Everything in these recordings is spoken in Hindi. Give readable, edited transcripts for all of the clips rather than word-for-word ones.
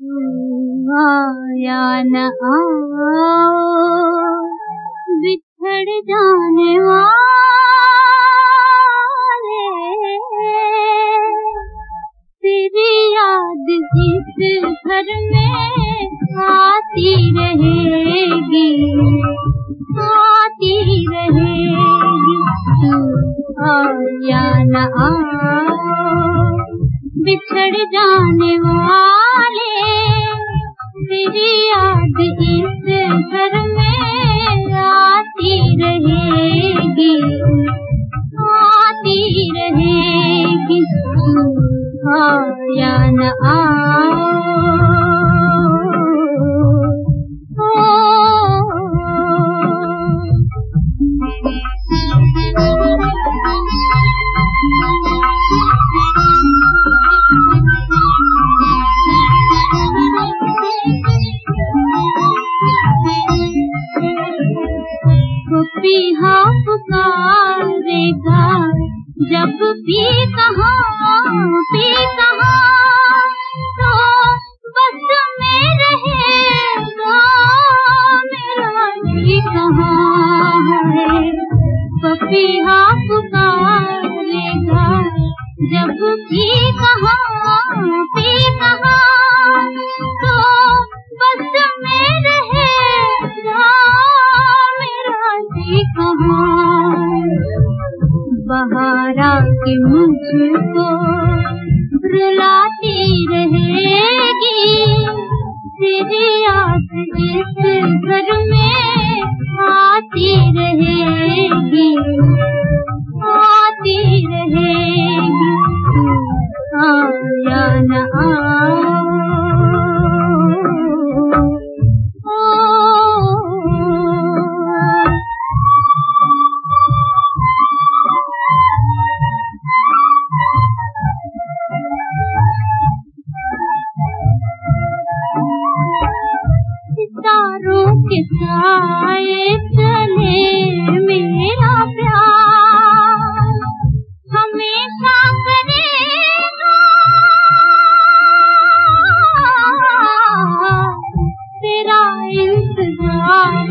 आया न आओ बिछड़ जाने वाले, तेरी याद इस घर में आती रहेगी, आती रहेगी। आया न आओ बिछड़ जाने वाले, तेरी याद इस घर में आती रहेगी, आती रहेगी। आया न आओ पपीहा पुकारेगा जब भी कहाँ तो बस में रहेगा मेरा जी कहाँ है। पपीहा पुकारेगा जब भी कहाँ तो बस में रहेगा मेरा जी कहाँ। बहारा के मुझको रुलाती रहेगी, तेरी याद इस घर में आती रहेगी, आती रहेगी। आया न आओ सितारों के साए चले मेरा प्यार हमेशा करेगा, तेरा इंतजार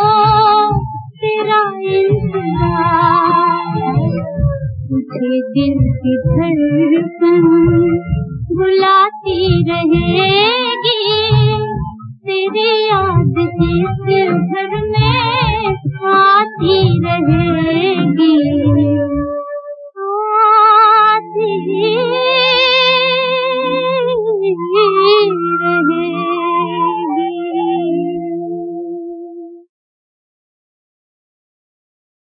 तेरा इंतजार। तुझे दिल की धड़कन बुलाती रहेगी, तेरी याद इस घर में आती रहेगी, आती रहेगी।